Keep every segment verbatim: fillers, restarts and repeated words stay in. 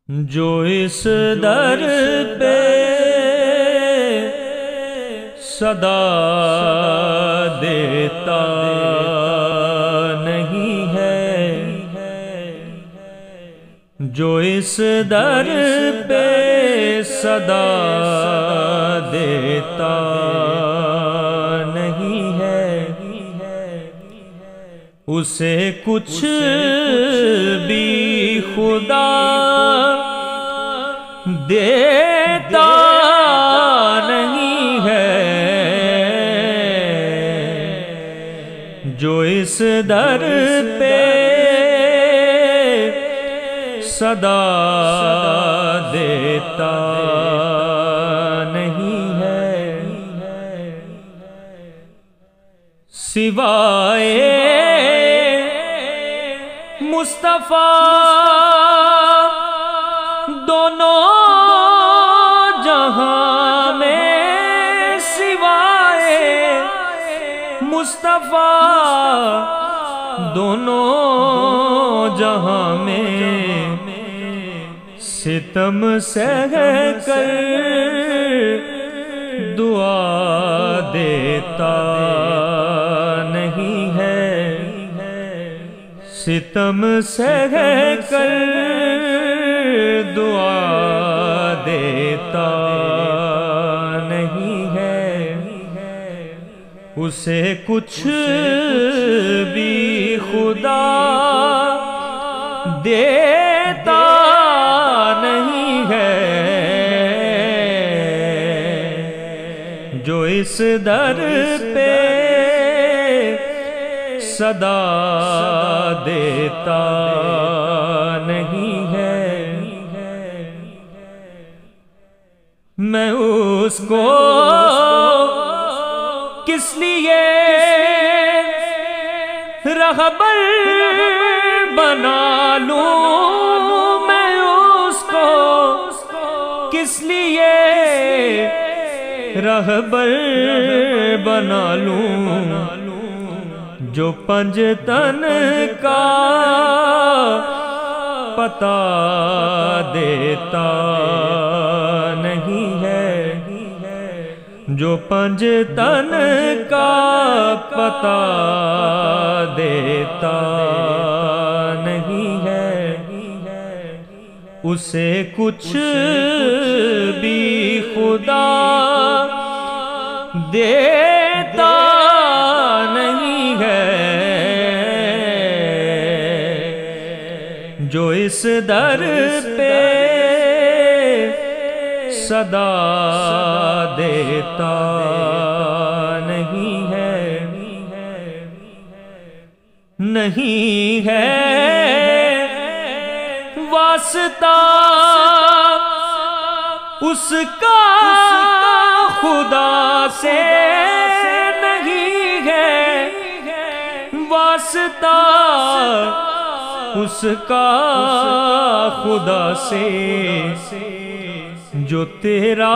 جو اس در پہ صدا دیتا نہیں ہے، جو اس در پہ صدا دیتا نہیں ہے، اسے کچھ بھی خدا دیتا نہیں ہے، جو اس در پہ صدا دیتا نہیں ہے، سوائے مصطفیٰ دونوں جہاں میں، سوائے مصطفیٰ دونوں جہاں میں، ستم سہ کر دعا دیتا نہیں ہے، ستم سہ کر دعا دیتا نہیں ہے، اسے کچھ بھی خدا دیتا نہیں ہے، جو اس در پہ صدا دیتا نہیں ہے، میں اس کو کس لیے رہبر بنا لوں، میں اس کو کس لیے رہبر بنا لوں، جو پنج تن کا پتہ دیتا نہیں ہے، جو پنج تن کا پتہ دیتا نہیں ہے، اسے کچھ بھی خدا دیتا نہیں ہے، جو اس در پہ صدا دیتا نہیں ہے، نہیں ہے واسطہ اس کا خدا سے، نہیں ہے واسطہ اس کا خدا سے، جو تیرا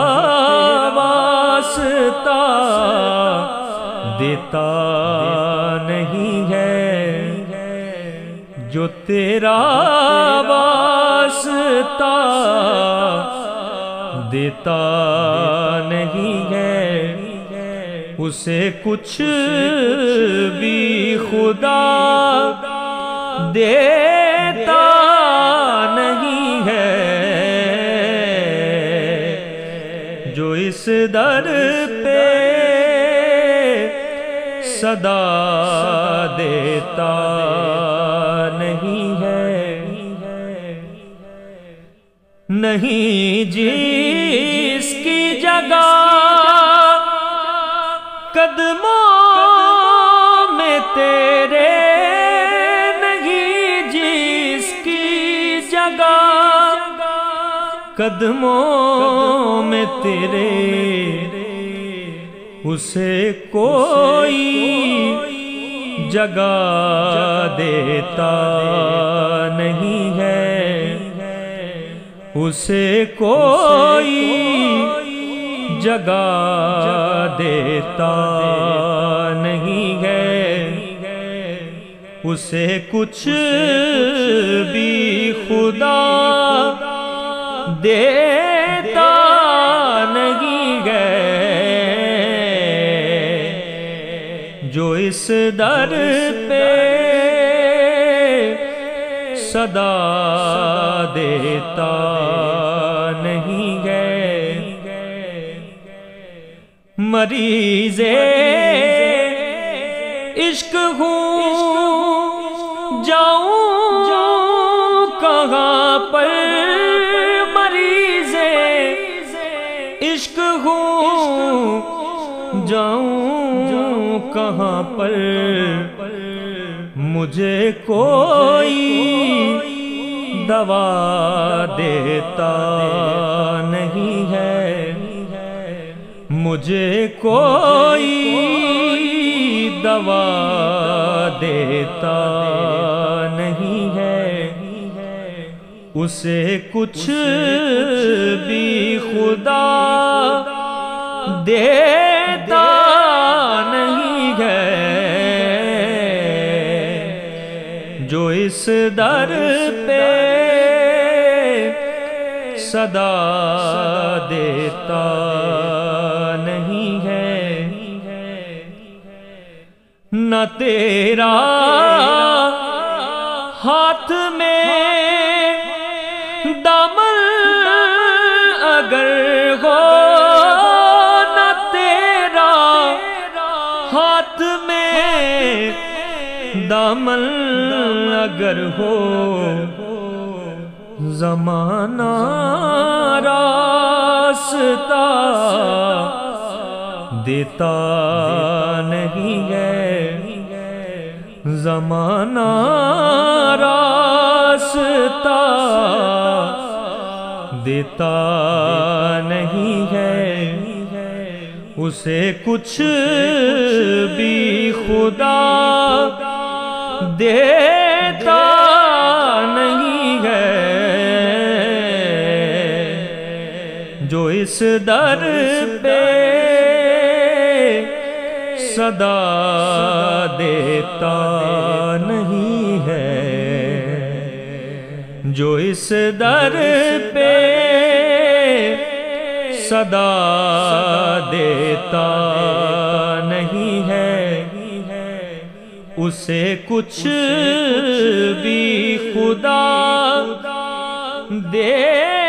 واسطہ دیتا نہیں ہے، جو تیرا واسطہ دیتا نہیں ہے، اسے کچھ بھی خدا دیتا نہیں ہے، جو اس در پہ صدا دیتا نہیں ہے، نہیں جس کی جگہ قدموں میں تیرے، نہیں جس کی جگہ قدموں میں تیرے، اسے کوئی جگہ دیتا نہیں ہے، اسے کوئی جگہ دیتا نہیں ہے، اسے کچھ بھی خدا دیتا نہیں ہے، جو اس در پہ صدا دیتا نہیں ہے۔ مریض عشق ہوں جاؤں کہاں پر، مریض عشق ہوں جاؤں کہاں پر، مجھے کوئی دوا دیتا نہیں ہے، مجھے کوئی دوا دیتا نہیں ہے، اسے کچھ بھی خدا دیتا نہیں ہے، جو اس در پہ صدا دیتا نہیں ہے۔ نہ تیرا ہاتھ میں دامن اگر ہو، نہ تیرا ہاتھ میں دامن اگر ہو، زمانہ راستہ دیتا نہیں ہے، زمانہ راستہ دیتا نہیں ہے، اسے کچھ بھی خدا دیتا نہیں ہے، جو اس در پہ صدا دیتا نہیں ہے، جو اس در پہ صدا دیتا نہیں ہے، اسے کچھ بھی خدا دے